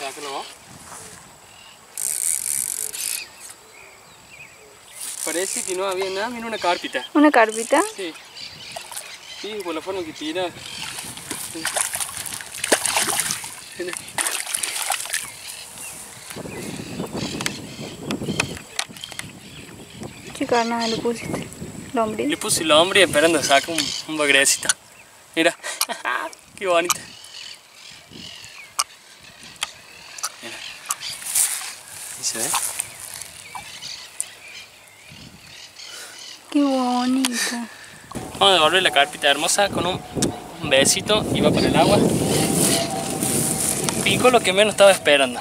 Sácalo. Parece que no había nada, mira una carpita. ¿Una carpita? Sí. Sí, por la forma que tira. ¿Qué carnada le pusiste? ¿Lombriz? Le puse el hombre esperando a sacar un bagrecito. Mira, qué bonita. Mira. ¿Ahí se ve? Qué bonita. Vamos a devolver la carpita hermosa con un besito y va para el agua. Picó lo que menos estaba esperando.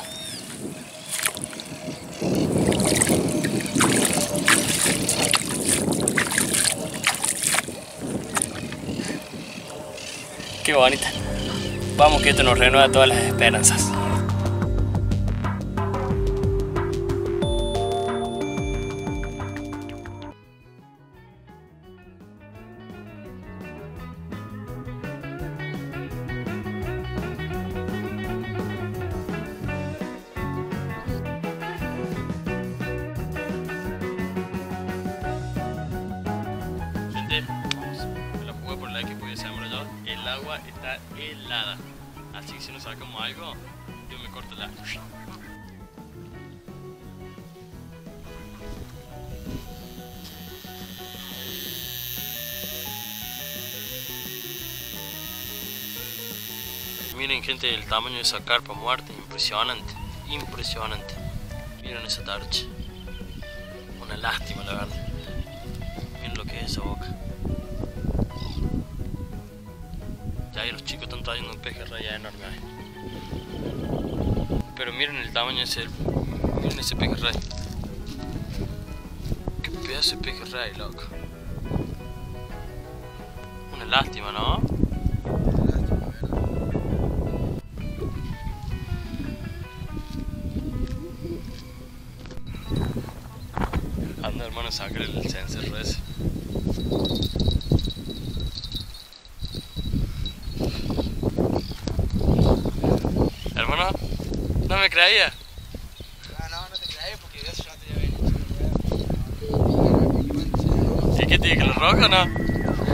Qué bonita. Vamos que esto nos renueva todas las esperanzas. Me la jugué por el equipo y se yo. El agua está helada, así que si no sacamos algo, yo me corto la... Miren gente, el tamaño de esa carpa muerta, impresionante, impresionante. Miren esa tarcha, una lástima la verdad. Miren lo que es esa boca. Ya ahí los chicos están trayendo un pejerrey enorme ahí. Pero miren el tamaño de ese. Miren ese pejerrey. Qué pedazo de pejerrey, loco. Una lástima, ¿no? Anda hermano, sacar el cencerro ese. Hermano, no me creía. No te creía porque yo no te había venido. ¿Y qué te dije, que lo rojo o no?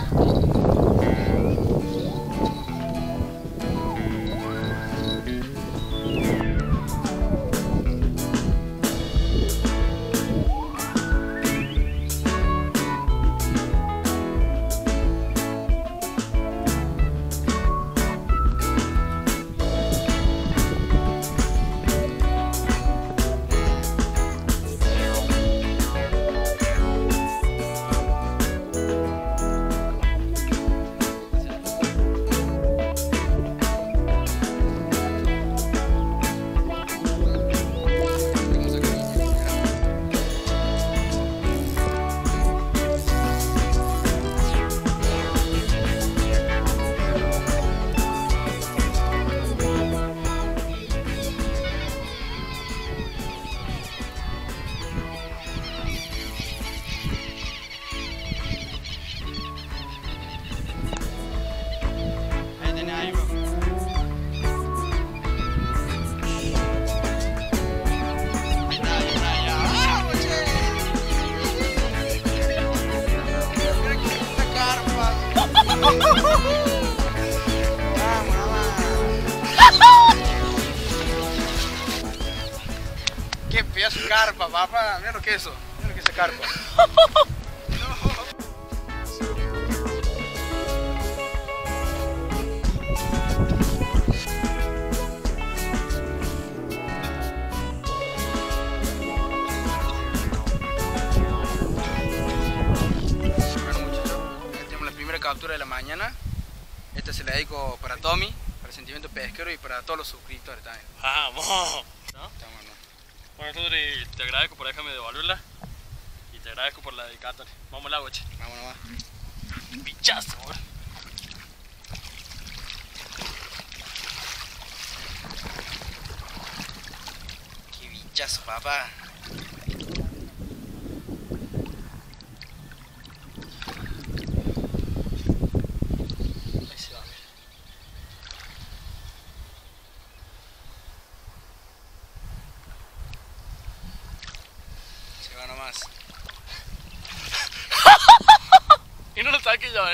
Qué pedazo de carpa, papá. Mira lo que es eso. Mira lo que es esa carpa. Bueno muchachos, ya tenemos la primera captura de la mañana. Esta se la dedico para Tommy, para el sentimiento pesquero y para todos los suscriptores también. ¡Vamos! ¿No? Estamos, ¿no? Bueno, Rodri, te agradezco por dejarme devolverla y te agradezco por la dedicatoria. Vamos al agua, che. Vamos nomás. Pichazo, bro. Qué bichazo, papá. Ahí se va, mira. acá nomás. Y no lo saqué yo,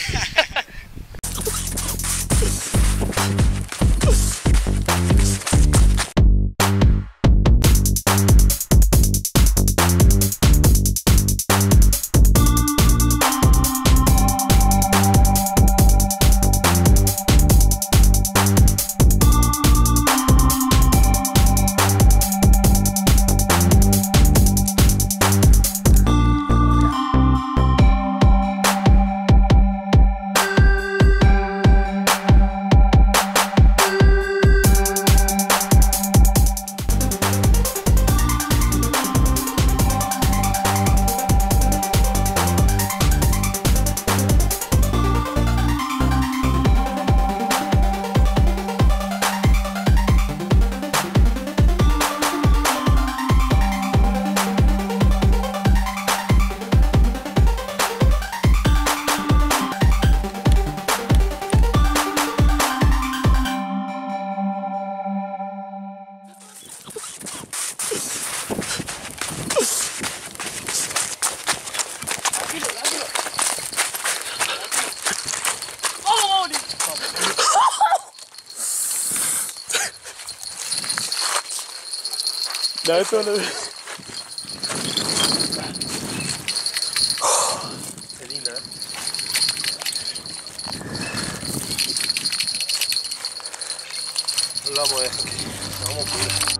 Dale todo lo... Qué linda, ¿eh? No la vamos a dejar aquí. La vamos a cuidar.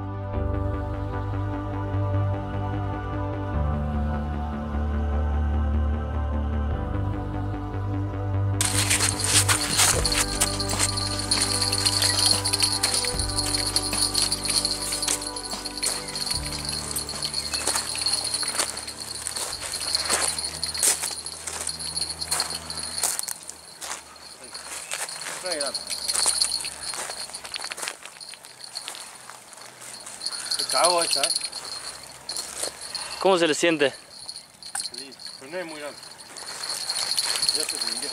Me cago esta, ¿eh? ¿Cómo se le siente? Lindo, pero no es muy grande. Ya se rindió.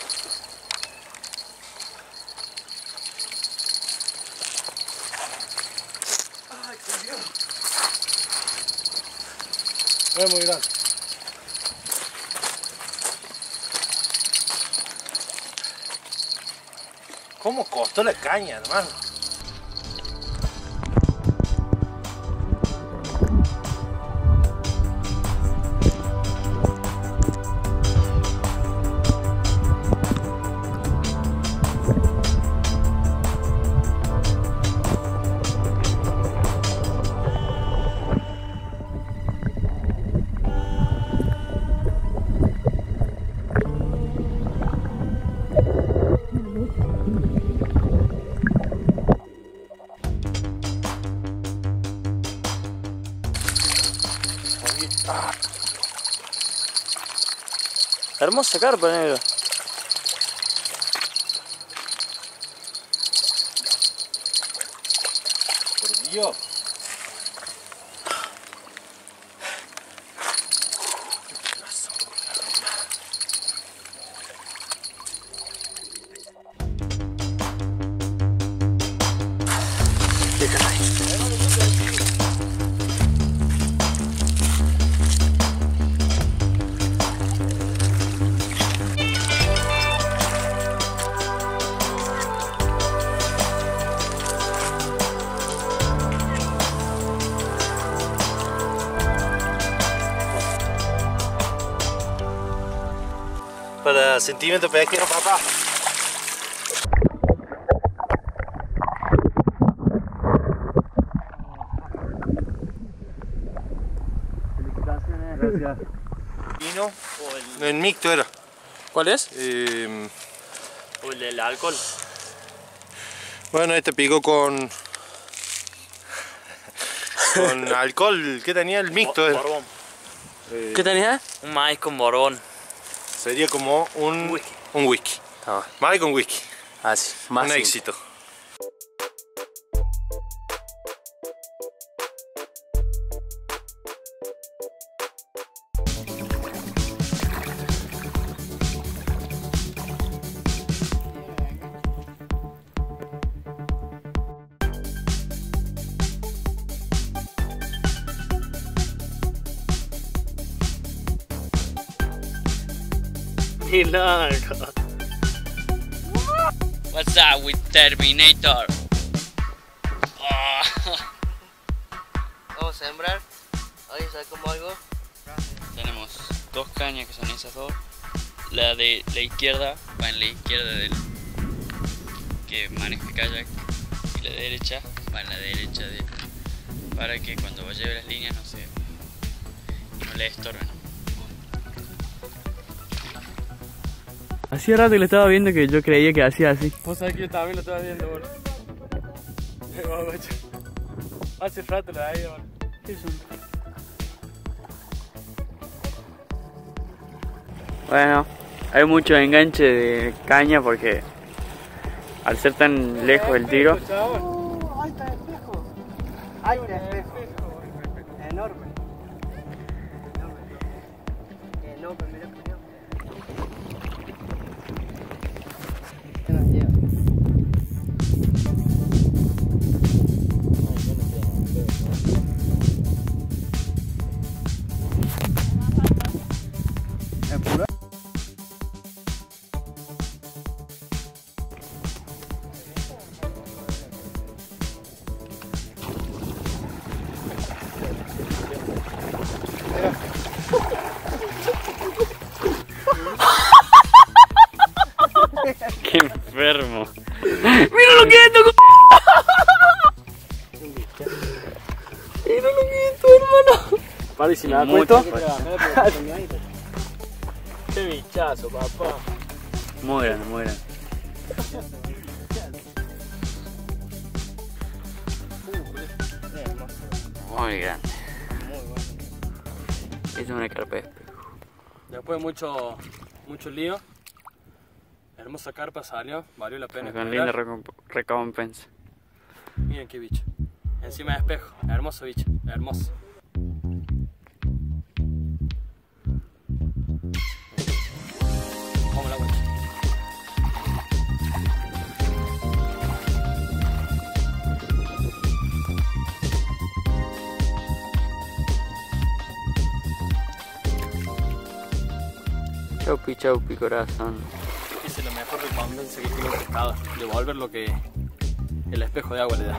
Ay, qué Dios. No es muy grande. ¿Cómo costó la caña, hermano? Ah. Hermosa carpa, negro. Por Dios. Déjala ahí. Para sentimiento pesquero, papá. Felicitaciones. Gracias. Vino. No, el mixto era. ¿Cuál es? O el del alcohol. Bueno, este picó con alcohol. ¿Qué tenía el mixto? Borbón. ¿Qué tenía? Un maíz con borbón. Sería como un Whisky. Un whisky. Ah, Maíz con whisky. así, más Un simple. éxito. Ni loco. What's up with Terminator? Vamos a sembrar. Ahí sacamos algo. Tenemos dos cañas que son esas dos. La de la izquierda va en la izquierda del que maneja el kayak y la derecha va en la derecha de para que cuando lleve las líneas no le estorben. Hacía rato que lo estaba viendo que yo creía que hacía así. Vos sabés que yo también lo estaba viendo, boludo. Hace rato lo veía, boludo. ¿Qué son? Bueno, hay mucho enganche de caña porque al ser tan lejos el tiro. Ahí está el espejo. Ahí está el espejo. Enorme. Enorme, mira cuidado. ¿Qué nos lleva? ¡Qué enfermo! ¡Mira lo que es esto! ¡Mira lo que es esto, hermano! Vale, si me da Muy cuenta. ¡Qué bichazo, papá! Muy grande, muy grande. Muy grande. Esta es una carpa de espejo. Después de mucho lío, hermosa carpa salió, valió la pena. Con esperar. linda recompensa. Miren qué bicho. Encima de espejo, hermoso bicho, hermoso. Vamos a la vuelta. Chaupi, corazón. Hice lo mejor que cuando seguir con la pescada, devolver lo que el espejo de agua le da.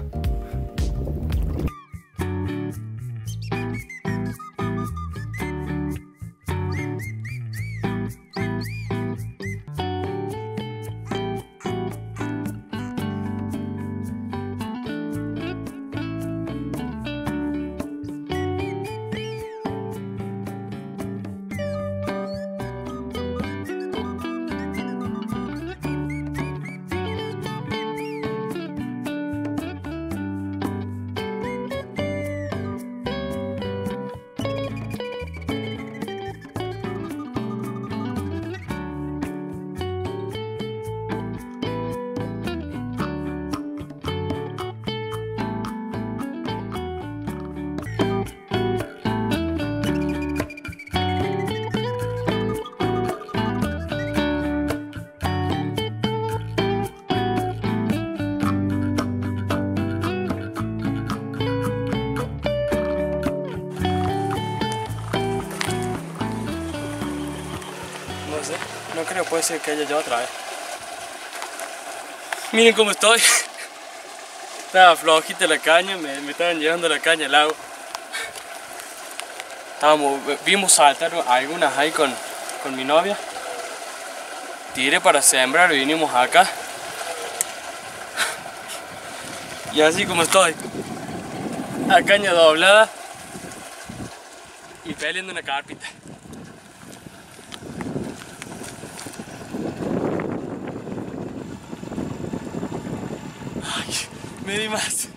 No creo, puede ser que haya ya otra vez. Miren cómo estoy. Estaba flojita la caña, me estaban llevando la caña al agua. Vimos saltar algunas ahí con mi novia. Tiré para sembrar y vinimos acá. Y así como estoy. A caña doblada. Y peleando una carpita. Me di más.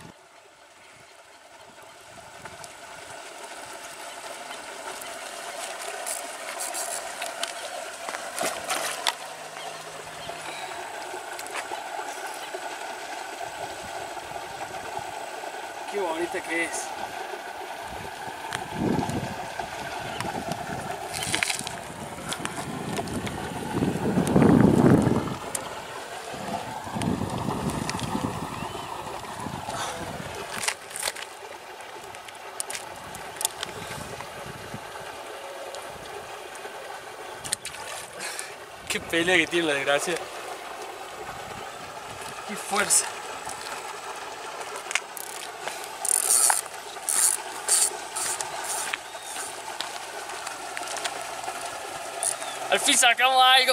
Qué bonita que es. Qué pelea que tiene la desgracia. Qué fuerza. Al fin sacamos algo.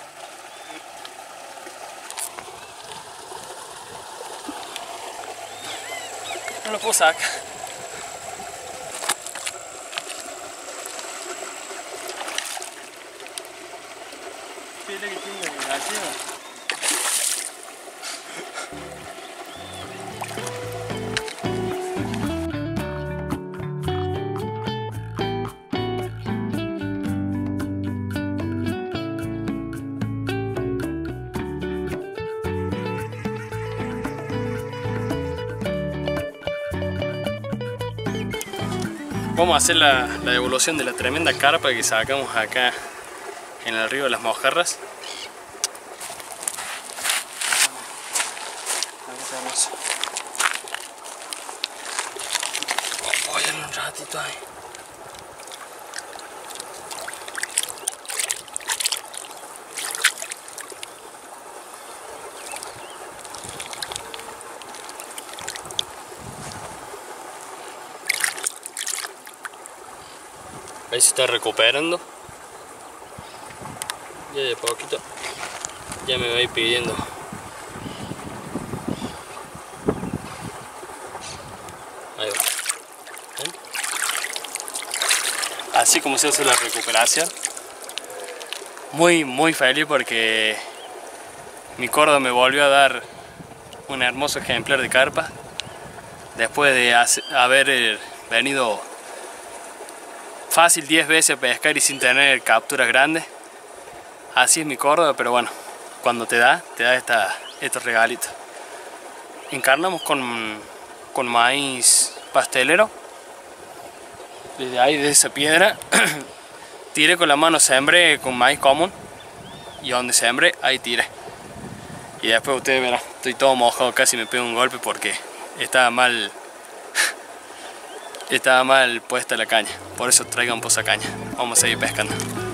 No lo puedo sacar. Mira que tiene desgracia. Vamos a hacer la devolución de la tremenda carpa que sacamos acá en el río de las Mojarras. Voy a darle un ratito ahí. Ahí se está recuperando. Ya de poquito ya me va a ir pidiendo. Ahí va. ¿Ven? Así como se hace la recuperación. Muy feliz porque mi Córdoba me volvió a dar un hermoso ejemplar de carpa. Después de haber venido fácil 10 veces a pescar y sin tener capturas grandes. Así es mi Córdoba, pero bueno, cuando te da estos regalitos. Encarnamos con maíz pastelero. Desde ahí, de esa piedra, tiré con la mano, sembré con maíz común. Y donde sembré, ahí tiré. Y después ustedes verán, estoy todo mojado, casi me pego un golpe porque estaba mal puesta la caña. Por eso traigan posa caña. Vamos a seguir pescando.